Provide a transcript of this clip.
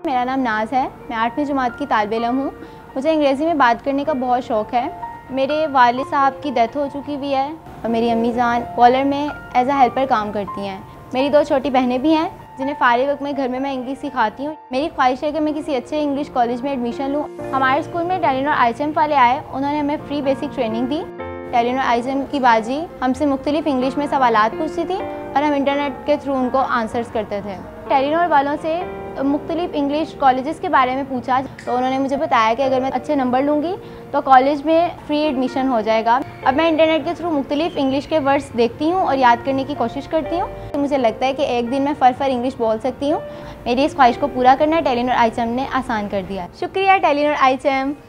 मेरा नाम नाज है। मैं 8वीं जमात की तालिब-ए-इल्म हूँ। मुझे अंग्रेज़ी में बात करने का बहुत शौक़ है। मेरे वालिद साहब की डेथ हो चुकी हुई है और मेरी अम्मी जान बॉयलर में एज अ हेल्पर काम करती हैं। मेरी 2 छोटी बहनें भी हैं जिन्हें फ़ारिग वक्त में घर में मैं इंग्लिश सिखाती हूँ। मेरी ख्वाहिश है कि मैं किसी अच्छे इंग्लिश कॉलेज में एडमिशन लूँ। हमारे स्कूल में टेलीनॉर आईचएम वाले आए, उन्होंने हमें फ्री बेसिक ट्रेनिंग दी। टेलीनॉर आईचएम की बाजी हमसे मुख्तलिफ इंग्लिश में सवालात पूछती थी और हम इंटरनेट के थ्रू उनको आंसर्स करते थे। टेलीनॉर वालों से मुख्तलिफ इंग्लिश कॉलेजेस के बारे में पूछा तो उन्होंने मुझे बताया कि अगर मैं अच्छे नंबर लूँगी तो कॉलेज में फ्री एडमिशन हो जाएगा। अब मैं इंटरनेट के थ्रू मुख्तलिफ इंग्लिश के वर्ड्स देखती हूँ और याद करने की कोशिश करती हूँ। तो मुझे लगता है कि एक दिन मैं फर इंग्लिश बोल सकती हूँ। मेरी इस ख्वाहिश को पूरा करना टेलीनॉर आईचएम ने आसान कर दिया। शुक्रिया टेलीनॉर आईचएम।